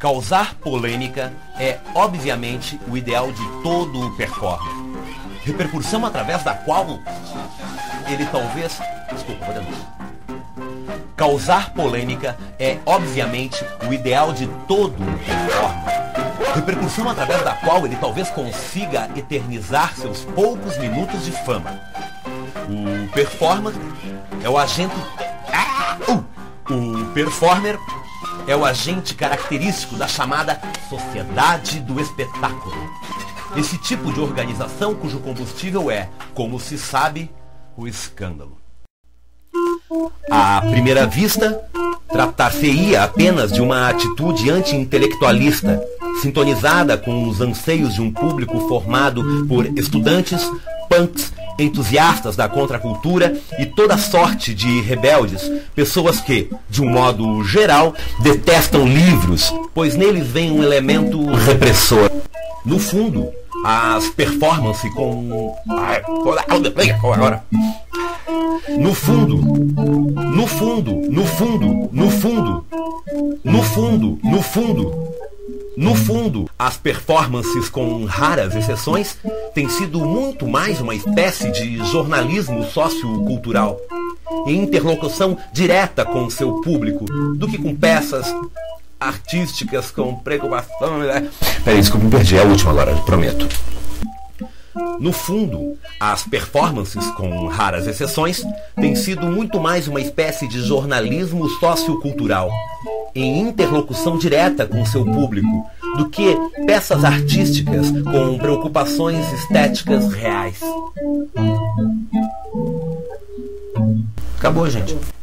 Causar polêmica é, obviamente, o ideal de todo performer. Repercussão através da qual ele talvez... Desculpa, vou de novo. Causar polêmica é, obviamente, o ideal de todo performer. Repercussão através da qual ele talvez consiga eternizar seus poucos minutos de fama. O performer é o agente... O performer é o agente característico da chamada sociedade do espetáculo. Esse tipo de organização cujo combustível é, como se sabe, o escândalo. À primeira vista, tratar-se-ia apenas de uma atitude anti-intelectualista, sintonizada com os anseios de um público formado por estudantes, punks, entusiastas da contracultura e toda sorte de rebeldes, pessoas que, de um modo geral, detestam livros, pois neles vem um elemento repressor. No fundo, as performances com... No fundo, as performances, com raras exceções, têm sido muito mais uma espécie de jornalismo sociocultural, em interlocução direta com seu público, do que com peças artísticas com preocupação... Peraí, desculpa, me perdi, é a última agora, prometo. No fundo, as performances, com raras exceções, têm sido muito mais uma espécie de jornalismo sociocultural, em interlocução direta com seu público, do que peças artísticas com preocupações estéticas reais. Acabou, gente.